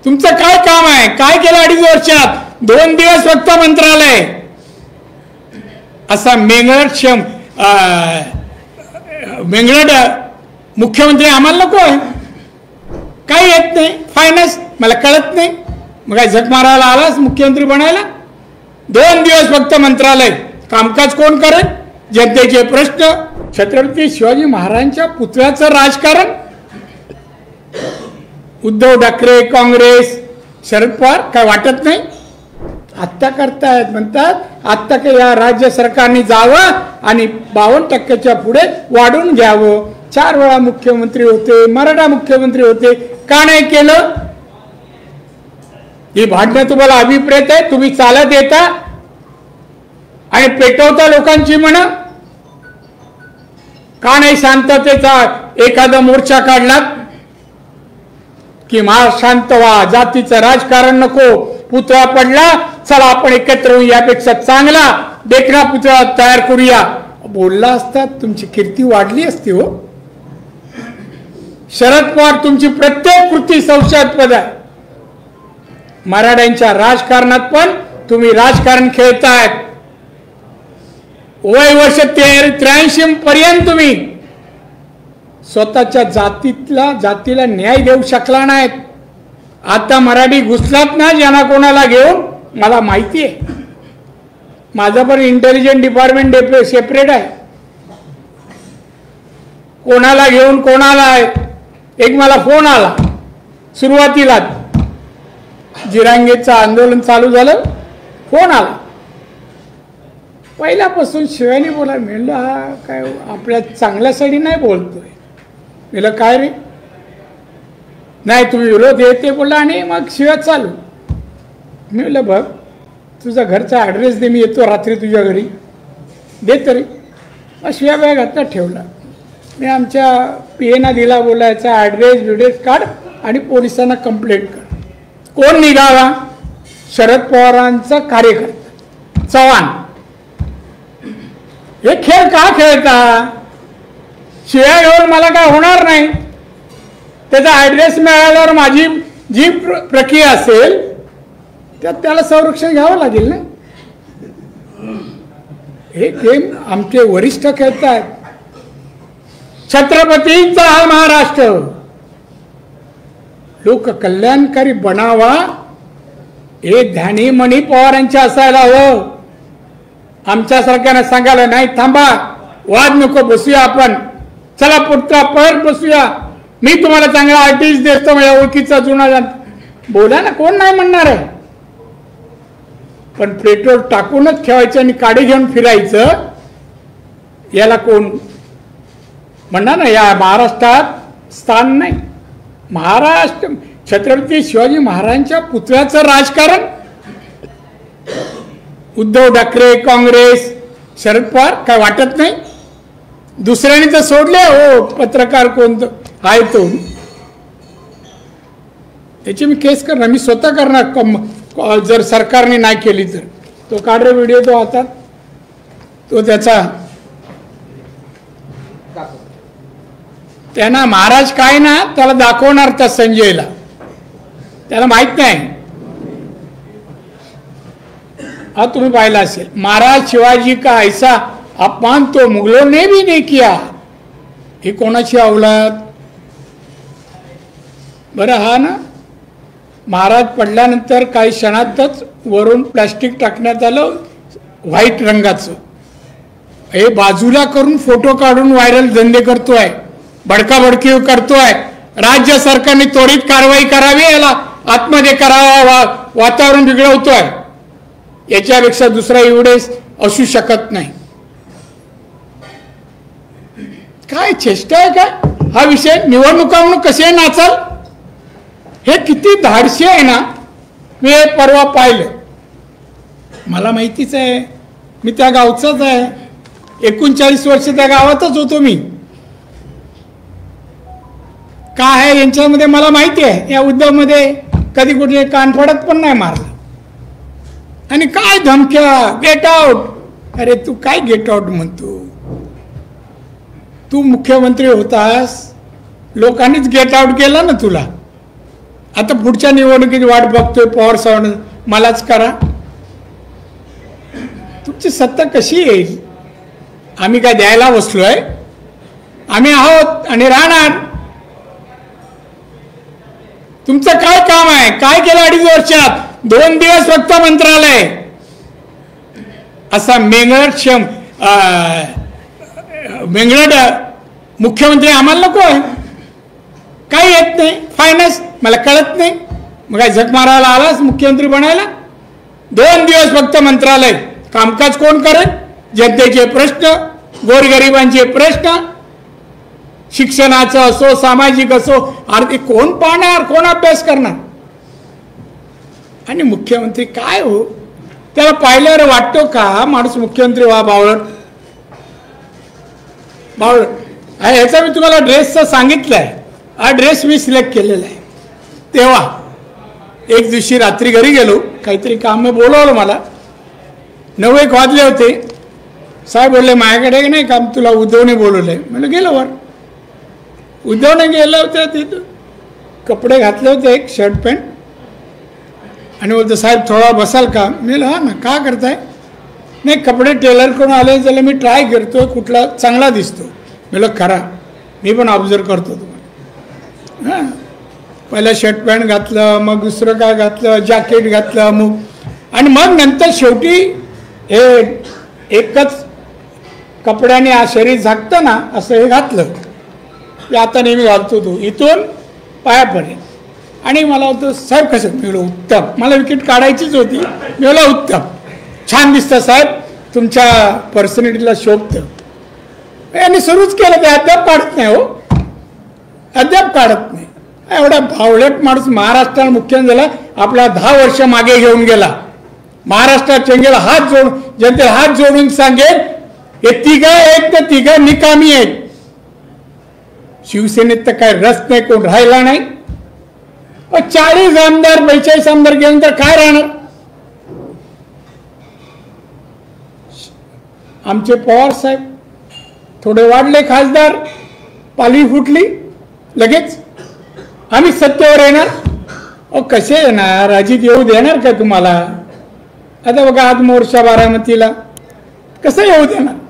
तुमचं काय काम आहे? काय केलं 2.5 वर्षात? 2 दिवस फक्त मंत्रालय. असा मेंगळट मुख्यमंत्री आम्हाला नको आहे. काही येत नाही, फायनान्स मला कळत नाही. मग काय झक मारायला आलास मुख्यमंत्री बनायला? 2 दिवस फक्त मंत्रालय. कामकाज कोण करेल? जनतेचे प्रश्न. छत्रपती शिवाजी महाराजांच्या पुतळ्याचं राजकारण. उद्धव ठाकरे, काँग्रेस, शरद पवार काय वाटत नाही? आत्ता करतायत. म्हणतात आत्ता का या राज्य सरकारने जावं आणि 52% पुढे वाढून घ्यावं. 4 वेळा मुख्यमंत्री होते, मराठा मुख्यमंत्री होते, का नाही केलं? ही भांडणं तुम्हाला अभिप्रेत आहे. तुम्ही चालत येता आणि पेटवता लोकांची म्हणा. का नाही शांततेचा एखादा मोर्चा काढला की महाराष्ट्र शांत व्हा, जातीचं राजकारण नको, पुतळा पडला, चला आपण एकत्र होऊ, यापेक्षा चांगला देखणा पुतळा तयार करूया, बोलला असतात तुमची कीर्ती वाढली असती हो. शरद पवार तुमची प्रत्येक कृती संशयास्पद आहे. मराठ्यांच्या राजकारणात पण तुम्ही राजकारण खेळतायत. वय वर्ष 83 पर्यंत तुम्ही स्वतःच्या जातीला न्याय देऊ शकला नाहीत. आता मराठी घुसलात ना ज्यांना कोणाला घेऊन, मला माहिती आहे. माझं पण इंटेलिजन्स डिपार्टमेंट सेपरेट आहे. कोणाला घेऊन कोणाला आहे. एक मला फोन आला सुरुवातीला, जिरांगेचं आंदोलन चालू झालं, फोन आला. पहिल्यापासून शिवानी बोला. म्हणलं हा काय आपल्या चांगल्यासाठी नाही बोलतोय. म्हणलं काय रे? नाही तुम्ही विरोध येते बोलला आणि मग शिव्या चालू. मी म्हणलं बघ तुझा घरचा ॲड्रेस दे, मी येतो रात्री तुझ्या घरी, दे तरी. मग शिव्या बॅग हातात ठेवला. मी आमच्या PA दिला, बोलायचा ॲड्रेस काढ आणि पोलिसांना कंप्लेंट कर. कोण निघाला? शरद पवारांचा कार्यकर्ता चव्हाण. हे खेळ का खेळता? शिवाय घेऊन मला काय होणार नाही. त्याचा ॲड्रेस मिळाल्यावर माझी जी प्रक्रिया असेल त्यात त्याला संरक्षण घ्यावं लागेल ना. हे गेम आमचे वरिष्ठ खेळतात. छत्रपतींचा हा महाराष्ट्र लोक कल्याणकारी बनावा हे ध्यानीमणी पवारांचे असायला हवं. आमच्यासारख्यानं सांगायला नाही थांबा, वाद नको, बसूया आपण, चला पुढचा परत बसूया, मी तुम्हाला चांगला आर्टिस्ट देतो, माझ्या ओळखीचा जुना बोला ना, कोण नाही म्हणणार आहे. पण पेट्रोल टाकूनच ठेवायचं आणि काडी घेऊन फिरायचं, याला कोण म्हणणार ना. या महाराष्ट्रात स्थान नाही. महाराष्ट्र छत्रपती शिवाजी महाराजांच्या पुतळ्याचं राजकारण. उद्धव ठाकरे, काँग्रेस, शरद पवार काय वाटत नाही? दुसऱ्याने तर सोडले हो. पत्रकार कोणतं आहे तो, त्याची मी केस करणार, मी स्वतः करणार जर सरकारने नाही केली तर. तो काढ रे व्हिडिओ, तो आता तो त्याचा त्यांना महाराज काय ना त्याला दाखवणार त्या संजयला, त्याला माहित नाही. हा तुम्ही पाहिला असेल. महाराज शिवाजी का ऐसा अपमान तो मुगलों ने भी नहीं किया. ही कोणाची अवलाद? बरं हा ना, महाराज पडल्यानंतर काही क्षणातच वरून प्लास्टिक टाकण्यात आलं व्हाईट रंगाचं. हे बाजूला करून फोटो काढून व्हायरल धंदे करतोय, बडकाबडकी करतोय. राज्य सरकारने त्वरित कारवाई करावी, याला आतमध्ये करावा, वातावरण बिघडवतोय. याच्यापेक्षा दुसरा एवढेच असू शकत नाही. काय चेष्टा आहे का हा विषय? निवडणुका म्हणून कसे नाचाल? हे किती धाडशी आहे ना. मी परवा पाहिलं, मला माहितीच आहे, मी त्या गावचाच आहे. 39 वर्ष त्या गावातच होतो मी. काय आहे यांच्यामध्ये मला माहिती आहे. या उद्धवमध्ये कधी कुठे कानफडत पण नाही मारलं. आणि काय धमक्या, गेट आउट. अरे तू काय गेट आउट म्हणतो? तू मुख्यमंत्री होतास, लोकांनीच गेट आउट केला ना तुला. आता पुढच्या निवडणुकीची वाट बघतोय पवार साहेब मलाच करा. तुमची सत्ता कशी येईल? आम्ही काय द्यायला बसलोय? आम्ही आहोत आणि राहणार. तुमचं काय काम आहे? काय केलं 2.5 वर्षात? 2 दिवस फक्त मंत्रालय. असा मेंगळट मुख्यमंत्री आम्हाला नको आहे. काही येत नाही. फायनान्स मला कळत नाही. मग काय झक मारायला आलास मुख्यमंत्री बनायला? 2 दिवस फक्त मंत्रालय. कामकाज कोण करेल? जनतेचे प्रश्न, गोरगरिबांचे प्रश्न, शिक्षणाचं असो, सामाजिक असो, आर्थिक कोण पाहणार? कोण अभ्यास करणार? आणि मुख्यमंत्री काय हो? त्याला पाहिल्यावर वाटतो का माणूस मुख्यमंत्री व्हा? बावळट ह्याचा मी तुम्हाला ड्रेसचं सांगितलं आहे. हा ड्रेस मी सिलेक्ट केलेला आहे. तेव्हा एक दिवशी रात्री घरी गेलो, काहीतरी काम मी बोलवलं मला. 9 वाजले होते. साहेब बोलले माझ्याकडे नाही काम, तुला उद्धवने बोलवलंय. म्हणलं गेलो वर. उद्धवने गेलं होतं तिथं, कपडे घातले होते, एक शर्ट पॅन्ट, आणि बोलतो साहेब थोडा बसाल का? मी हा ना. का करताय? नाही कपडे टेलर करून आले त्याला मी ट्राय करतो कुठला चांगला दिसतो. म्हणलं करा, मी पण ऑब्झर्व करतो तुम्हाला. हां, पहिलं शर्ट पॅन्ट घातलं, मग दुसरं काय घातलं, जॅकेट घातलं, मग आणि मग नंतर शेवटी हे एकच कपड्याने शरीर झाकतं ना असं हे घातलं. ते आता नेहमी घालतो तो इथून पायापर्यंत. आणि मला होतं साहेब कसं? मी बोललो उत्तम. मला विकेट काढायचीच होती. मी बोललो उत्तम, छान दिसतं साहेब, तुमच्या पर्सनॅलिटीला शोभतं. यांनी सुरूच केलं. ते अद्याप काढत नाही हो, अद्याप काढत नाही. एवढा भावलेट माणूस महाराष्ट्राला मुख्यमंत्री झाला, आपला 10 वर्ष मागे घेऊन गेला. महाराष्ट्रात चंगेला हात जोडून, जनतेला हात जोडून सांगेल हे तिघं आहेत तर तिघं निकामी आहेत. शिवसेनेत तर काय रस नाही, कोण राहिला नाही. 40 आमदार 45 आमदार घेऊन तर काय राहणार? आमचे पवार साहेब थोडे वाढले खासदार, पालवी फुटली लगेच. आम्ही सत्तेवर येणार. कसे येणार? अजित येऊ देणार का तुम्हाला? आता बघा आज मोर्चा बारामतीला कसं येऊ देणार?